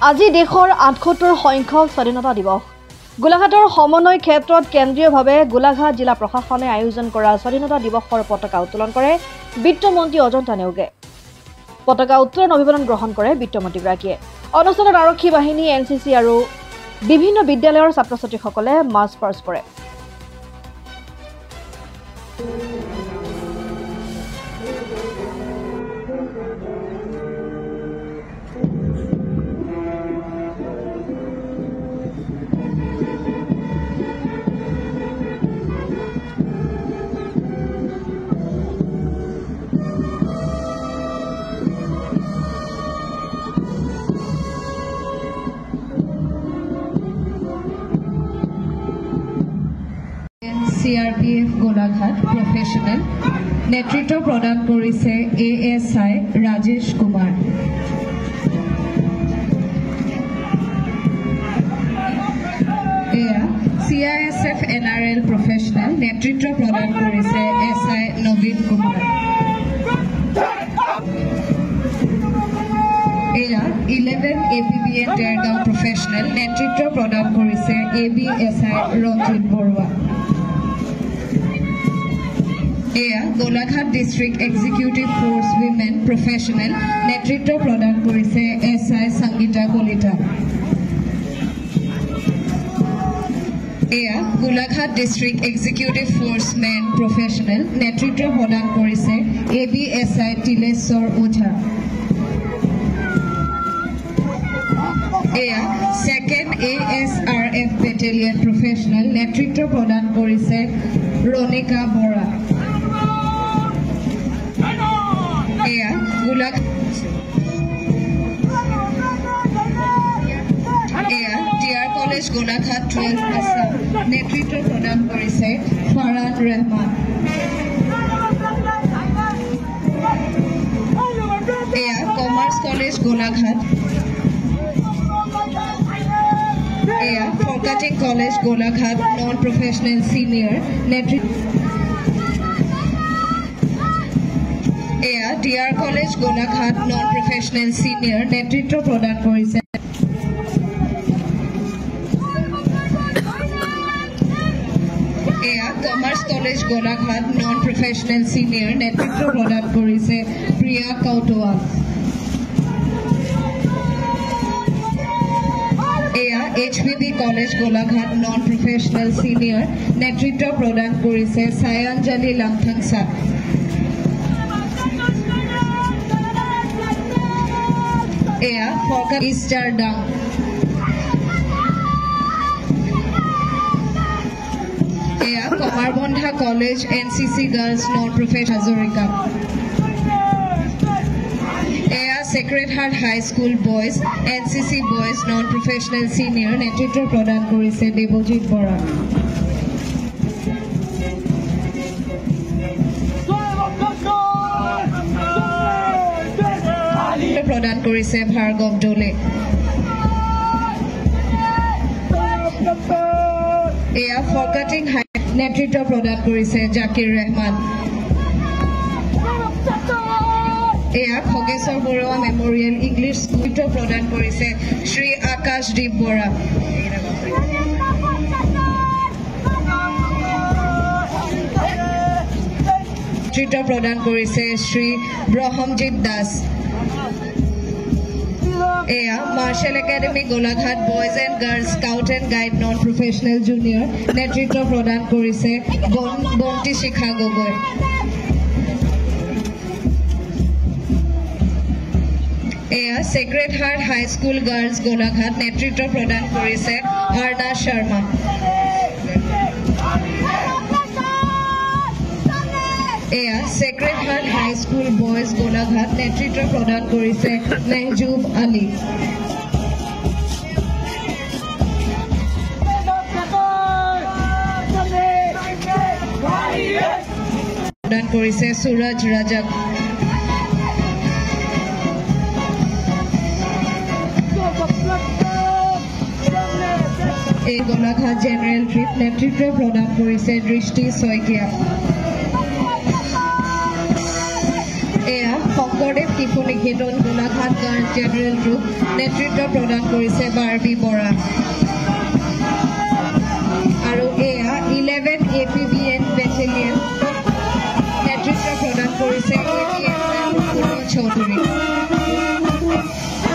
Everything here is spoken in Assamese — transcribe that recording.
আজি দেশৰ ৭৮ সংখ্যক স্বাধীনতা দিৱস গোলাঘাটৰ সমন্বয় ক্ষেত্ৰত কেন্দ্ৰীয়ভাৱে গোলাঘাট জিলা প্ৰশাসনে আয়োজন কৰা স্বাধীনতা দিৱসৰ পতাকা উত্তোলন কৰে বিত্তমন্ত্ৰী অজন্তা নেওগে পতাকা উত্তোলন অভিবাদন গ্ৰহণ কৰে বিত্তমন্ত্ৰীগৰাকীয়ে অনুষ্ঠানত আৰক্ষী বাহিনী এনচিচি আৰু বিভিন্ন বিদ্যালয়ৰ ছাত্ৰ-ছাত্ৰীসকলে মাৰ্চ পাষ্ট কৰে CRPF Golaghat professional নেতৃত্ব প্ৰদান কৰিছে ASI Rajesh Kumar CISF NRL professional নেতৃত্ব প্ৰদান কৰিছে SI নবীন কুমাৰ 11 APBN Tergaon professional নেতৃত্ব প্ৰদান কৰিছে ABSI Ranjit Barua Golaghat District Executive Force Women Professional নেতৃত্ব প্ৰদান কৰিছে SI Sangeeta Kalita Golaghat District Executive Force Men Professional নেতৃত্ব প্ৰদান কৰিছে ABSI তিলেশ্বৰ ওঝা Second ASRF Battalion Professional নেতৃত্ব প্ৰদান কৰিছে ৰণিকা Bora DR College Golaghat 12 Assam নেতৃত্ব প্ৰদান কৰিছে ফাৰাদ Rahman Commerce College Golaghat Forcutting College Golaghat non-professional senior DR College Golaghat non-professional senior নেতৃত্ব প্ৰদান কৰিছে Commerce College Golaghat non-professional senior নেতৃত্ব প্ৰদান কৰিছে Priya কাউটৱাল HBB College Golaghat non-professional senior নেতৃত্ব প্ৰদান কৰিছে সায়াঞ্জলি লামথাংসা Forcutting Easter Down Kamarbondha College NCC Girls non-professional Hazorika Sacred Heart High School Boys NCC Boys non-professional senior নেতৃত্ব প্ৰদান কৰিছে দেৱজিৎ বৰা প্ৰদান কৰিছে ভাৰ্গৱ দোলে Forcutting High নেতৃত্ব প্ৰদান কৰিছে Zakir Rahman Khageswar Borua memorial English school প্ৰদান কৰিছে শ্ৰী আকাশদীপ বৰা নেতৃত্ব প্ৰদান কৰিছে Shri ব্ৰহ্মজিৎ Das Marshall Academy Golaghat Boys and Girls Scout and Guide non-professional junior নেতৃত্ব প্ৰদান কৰিছে বন্তি শিখা Gogoi Sacred Heart High School Girls Golaghat নেতৃত্ব প্ৰদান কৰিছে আৰ্ণা Sharma Sacred Heart High School Boys Golaghat নেতৃত্ব প্ৰদান কৰিছে মেহজুব আলী প্ৰদান কৰিছে সুৰজ ৰাজক Golaghat General Trip নেতৃত্ব প্ৰদান কৰিছে দৃষ্টি Saikia Sankardev Shishu Niketan Golaghat girls general group নেতৃত্ব প্ৰদান কৰিছে বাৰ্বি বৰা আৰু এয়া 11 APBN বেটেলিয়ন নেতৃত্ব প্ৰদান কৰিছে APSN চৌধুৰী